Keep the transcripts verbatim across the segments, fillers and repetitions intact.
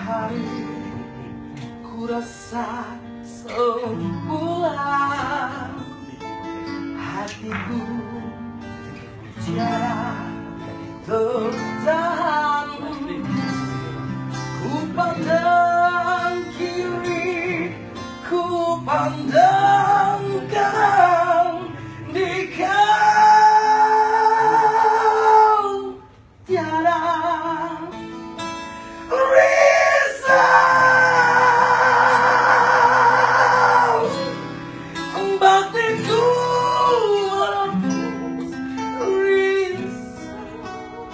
hari ku rasa sebulan hatiku tiada tertahan. Ku pandang kiri, ku pandang kanan, di kau tiada risau. Batinku menepus risau.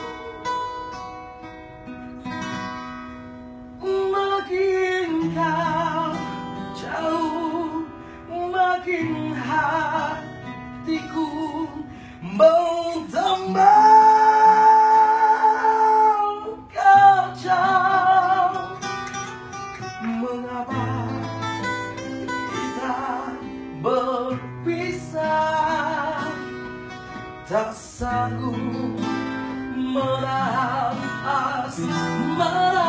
Makin kau jauh, makin hatiku bertambah kacau. Mengapa kita berpisah? Tak sanggup menahan asmara.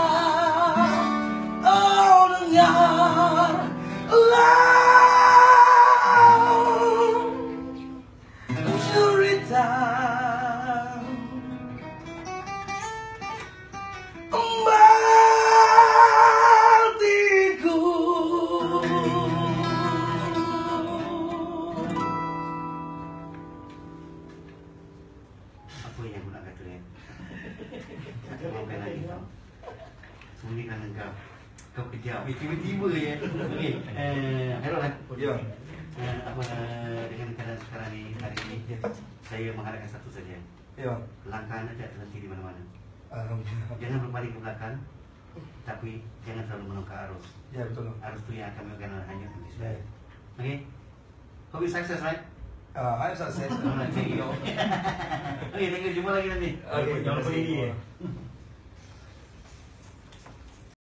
Oh, dengarlah cerita batinku. Apa yang aku nak kata ni? Aku maafkan lagi kau. Sembunyikan engkau. Kau kejam. Eh, tiba-tiba je. Okey. Eh, hello lah. Ya. Eh, apa dengan keadaan sekarang ni, hari ini, saya mengharapkan satu saja. Ya. Langkah anda tidak terhenti di mana-mana. Alhamdulillah. Jangan berpaling ke belakang, tapi jangan terlalu menongkak arus. Ya, betul. Arus itu yang akan menyebabkan hanya nanti Ya. sudah. Okey. Hope you success, right? Uh, I'm success. Alright, thank you. Okey, thank you. Jumpa lagi nanti. Okay, terima kasih.